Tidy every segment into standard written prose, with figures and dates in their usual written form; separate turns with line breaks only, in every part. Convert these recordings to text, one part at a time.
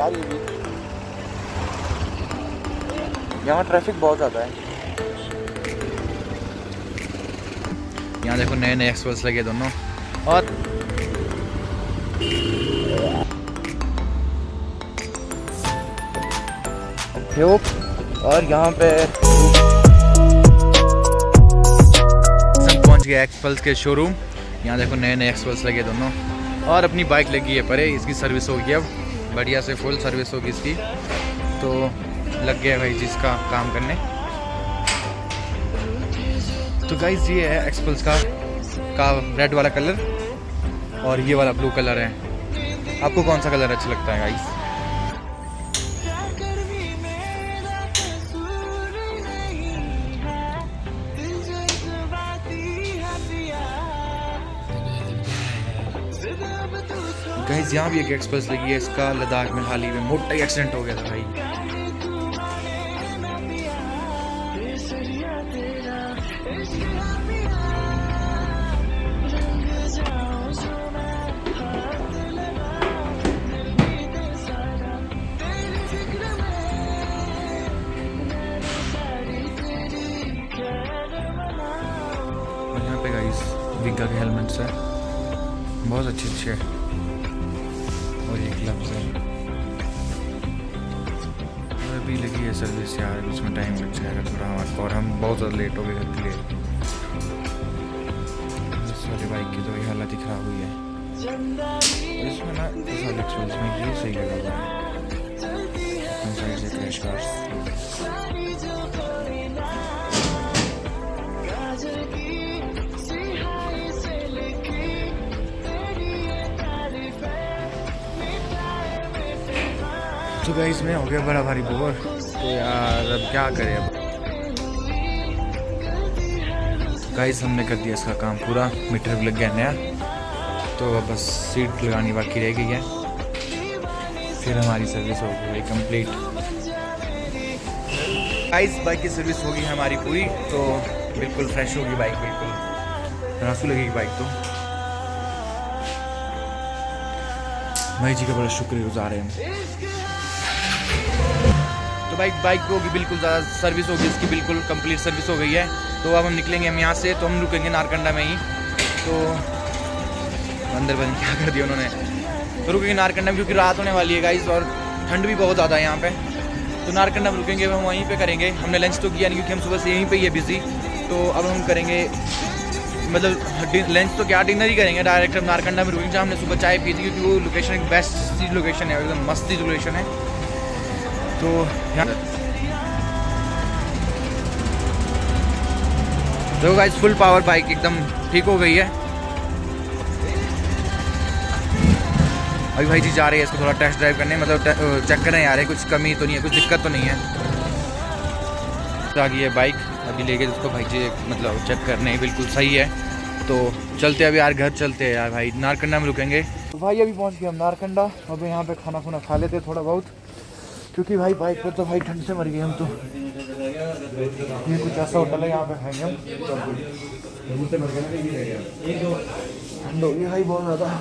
यार ये भी यहाँ ट्रैफिक बहुत ज़्यादा है। यहाँ देखो नए नए एक्सप्रेस लगे दोनों। और यहाँ पे पहुंच गया एक्सपल्स के शोरूम। यहाँ देखो नए नए एक्सपल्स लगे दोनों और अपनी बाइक लगी है परे। इसकी सर्विस होगी अब बढ़िया से, फुल सर्विस होगी इसकी। तो लग गया भाई जी इसका काम करने। तो गाइस ये है एक्सपल्स का रेड वाला कलर और ये वाला ब्लू कलर है। आपको कौन सा कलर अच्छा लगता है गाइस? गाइस यहाँ भी एक एक्सप्रेस लगी है। इसका लद्दाख में हाल ही में मोटा ही एक्सीडेंट हो गया था भाई। यहाँ पे गाइस विगा के हेलमेट्स है, बहुत अच्छे अच्छे और ये ग्लव्स है। अभी लगी है सर्विस यार, उसमें टाइम लग जाएगा थोड़ा हमारे, और हम बहुत ज़्यादा लेट हो गए घर के लिए। इस वाली बाइक की तो ये हालत ही ख़राब हुई है। इसमें ना इस वाले एक्सप्रेस में ये सही लगा हुआ है साइड से क्रैश कार्स। तो गाइस में हो गया बड़ा भारी बोर। तो यार अब क्या करें। अब गाइस हमने कर दिया इसका काम पूरा, मीटर भी लग गया नया। तो अब बस सीट लगानी बाकी रह गई है, फिर हमारी सर्विस हो गई कंप्लीट। गाइस बाइक की सर्विस होगी हमारी पूरी, तो बिल्कुल फ्रेश होगी बाइक, बिल्कुल रासू लगेगी बाइक। तो भाई जी का बड़ा शुक्रगुजार है हम। तो बाइक होगी बिल्कुल ज़्यादा सर्विस होगी इसकी, बिल्कुल कंप्लीट सर्विस हो गई है। तो अब हम निकलेंगे हम यहाँ से, तो हम रुकेंगे नारकंडा में ही। तो अंदर बंद क्या कर दिया उन्होंने। तो रुकेंगे नारकंडा में क्योंकि रात होने वाली है गाइस और ठंड भी बहुत ज़्यादा है यहाँ पे। तो नारकंडा में रुकेंगे, हम वहीं पे करेंगे। हमने लंच तो किया नहीं क्योंकि हम सुबह से यहीं पे ही है बिजी। तो अब हम करेंगे मतलब लंच तो क्या डिनर ही करेंगे डायरेक्ट। हम नारकंडा में रुकेंगे जहाँ हमने सुबह चाय पी थी, क्योंकि वो लोकेशन एक बेस्ट लोकेशन है, एकदम मस्त लोकेशन है। तो देखो गाइस फुल पावर बाइक एकदम ठीक हो गई है। अभी भाई जी जा रहे हैं इसको थोड़ा टेस्ट ड्राइव करने, मतलब चेक कर रहे हैं यार कुछ कमी तो नहीं है, कुछ दिक्कत तो नहीं है। तो आ गई है बाइक, अभी लेके उसको भाई जी मतलब चेक करने, बिल्कुल सही है। तो चलते अभी यार घर चलते हैं यार भाई, नारकंडा में रुकेंगे। तो भाई अभी पहुंच गए हम नारकंडा। अब यहाँ पे खाना खुना खा लेते थोड़ा बहुत, क्योंकि भाई बाइक पर तो भाई ठंड से मर गए हम। तो ये कुछ ऐसा होटल है यहाँ पे खाएंगे हम। ठंड हो गई भाई बहुत ज़्यादा।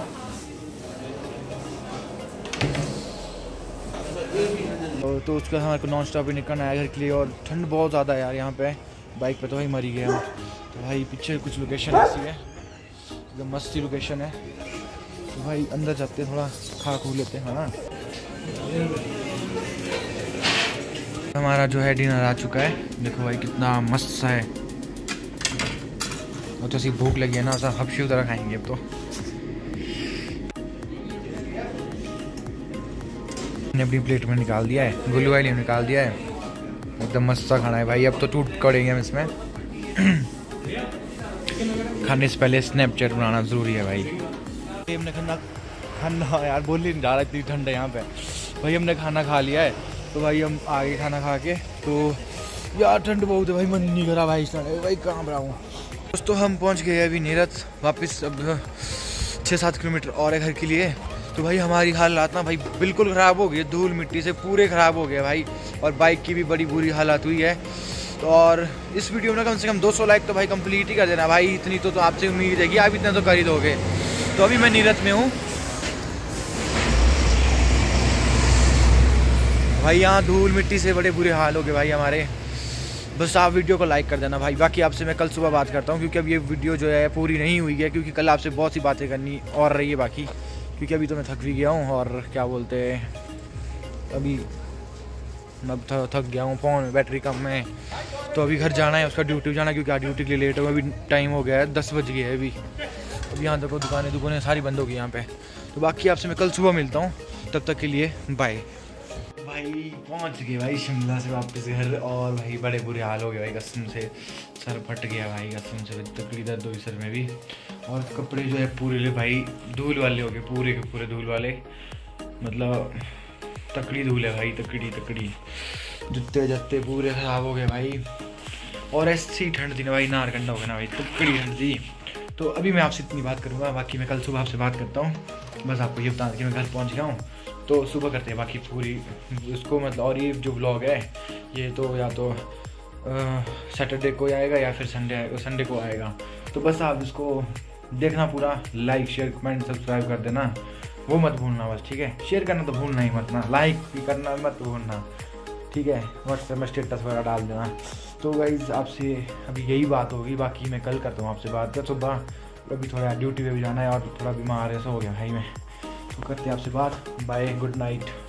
तो उसका हमारे को नॉन स्टॉप ही निकलना है घर के लिए, और ठंड बहुत ज़्यादा है यार यहाँ पे। बाइक पे तो भाई मर ही गए हम। तो भाई पीछे कुछ लोकेशन ऐसी है, एकदम मस्ती लोकेशन है। तो भाई अंदर जाते हैं, थोड़ा खा खू लेते हैं ना। हमारा जो है डिनर आ चुका है, देखो भाई कितना मस्त सा है। और तो ऐसी भूख लगी है ना, ऐसा हबशी उधर खाएंगे अब। तो अपनी प्लेट में निकाल दिया है, गुल्लू वाली निकाल दिया है, एकदम मस्त सा खाना है भाई। अब तो टूट करेंगे हम इसमें। खाने से पहले स्नैपचैट बनाना ज़रूरी है भाई। हमने खाना यार बोल ही नहीं जा रहा, इतनी ठंड है यहाँ पे भाई। हमने खाना खा लिया है, तो भाई हम आगे खाना खा के, तो यार ठंड बहुत है भाई, मन नहीं करा भाई इस ठंड भाई कहाँ पर आऊँ। दोस्तों हम पहुँच गए अभी नीरत वापस, अब 6-7 किलोमीटर और है घर के लिए। तो भाई हमारी हालत ना भाई बिल्कुल ख़राब हो गई है, धूल मिट्टी से पूरे ख़राब हो गए भाई, और बाइक की भी बड़ी बुरी हालत हुई है। तो और इस वीडियो में कम से कम 200 लाइक तो भाई कंप्लीट ही कर देना भाई, इतनी तो आपसे उम्मीद है कि आप इतना तो कर ही दोगे। तो अभी मैं नीरत में हूँ, भाई यहाँ धूल मिट्टी से बड़े बुरे हाल हो गए भाई हमारे। बस आप वीडियो को लाइक कर देना भाई। बाकी आपसे मैं कल सुबह बात करता हूँ, क्योंकि अब ये वीडियो जो है पूरी नहीं हुई है, क्योंकि कल आपसे बहुत सी बातें करनी और रही है बाकी, क्योंकि अभी तो मैं थक भी गया हूँ। और क्या बोलते हैं, अभी मैं थक गया हूँ, फ़ोन में बैटरी कम है, तो अभी घर जाना है, उसका ड्यूटी जाना है, क्योंकि आज ड्यूटी के लिए लेट हो। अभी टाइम हो गया है 10 बज गए है अभी यहाँ देखो दुकानें सारी बंद हो गई यहाँ पे। तो बाकी आपसे मैं कल सुबह मिलता हूँ, तब तक के लिए बाय। भाई पहुँच गए भाई शिमला से वापस घर, और भाई बड़े बुरे हाल हो गए भाई, कसम से सर फट गया भाई, कसम से तकड़ी दर्द हुई सर में भी। और कपड़े जो है पूरे भाई धूल वाले हो गए, पूरे के पूरे धूल वाले, मतलब तकड़ी धूल है भाई, तकड़ी जूते जत्ते पूरे ख़राब हो गए भाई। और ऐसी ठंड थी ना भाई, नारकंडा हो गया ना भाई, तकड़ी ठंड थी। तो अभी मैं आपसे इतनी बात करूँगा, बाकी मैं कल सुबह आपसे बात करता हूँ। बस आपको ये बता दें कि मैं घर पहुँच गया हूँ, तो सुबह करते हैं बाकी पूरी उसको, मतलब। और ये जो व्लॉग है ये तो या तो सैटरडे को आएगा या फिर संडे को आएगा। तो बस आप इसको देखना पूरा, लाइक शेयर कमेंट सब्सक्राइब कर देना, वो मत भूलना बस, ठीक है। शेयर करना तो भूलना ही मत ना, लाइक भी करना मत भूलना, ठीक है। व्हाट्सएप में स्टेटस वगैरह डाल देना। तो गाइस आपसे अभी यही बात होगी, बाकी मैं कल करता हूँ आपसे बात। कर सुबह अभी थोड़ा ड्यूटी पे भी जाना है और थोड़ा बीमार ऐसा हो गया भाई मैं, तो करते हैं आपसे बात। Bye, good night.